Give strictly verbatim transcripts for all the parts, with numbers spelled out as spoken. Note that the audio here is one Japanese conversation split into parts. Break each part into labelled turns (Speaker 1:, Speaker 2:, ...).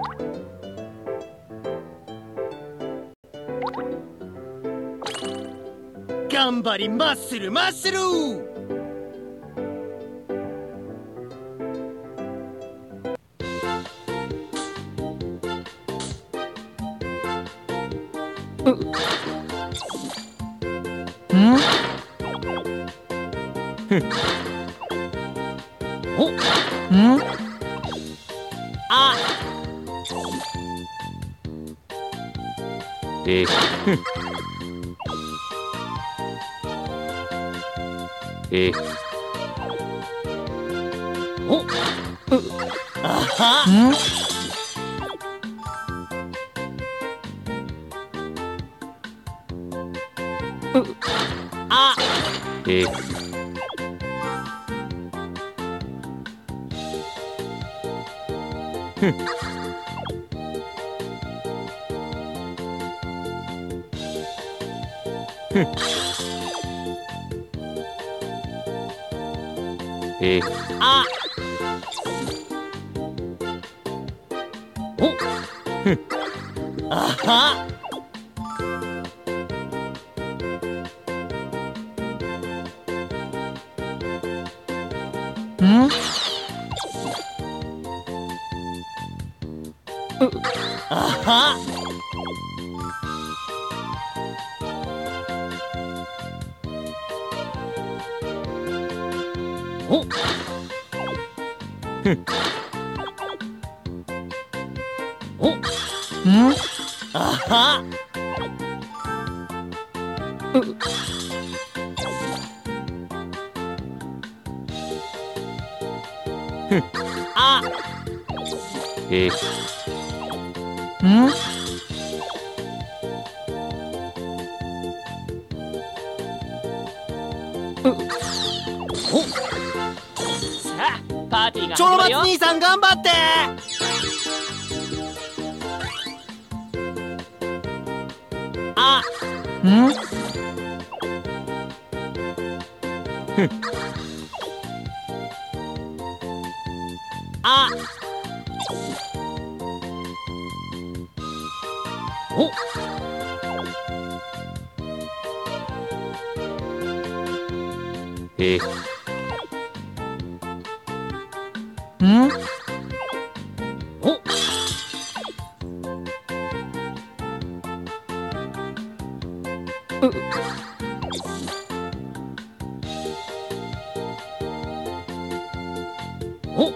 Speaker 1: 頑張りマッスルマッスル。おんあええおあはんあえふんふんえあおふんあはんあはおふんおんあはうふんあえんお
Speaker 2: さあパーティーが
Speaker 1: チョロマツ
Speaker 2: 始まるよ。
Speaker 1: 兄さん頑張って。あんふんあおえんおうお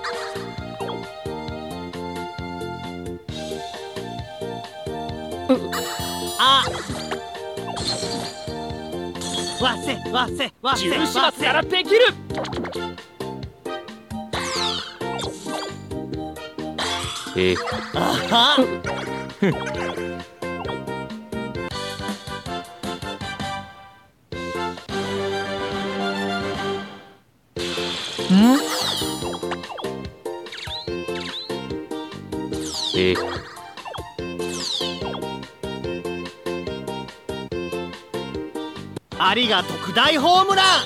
Speaker 1: うあわせわせわせ
Speaker 2: 十四
Speaker 1: わせ
Speaker 2: 松ならできる。
Speaker 1: えあはふんんえありが特大ホームラン。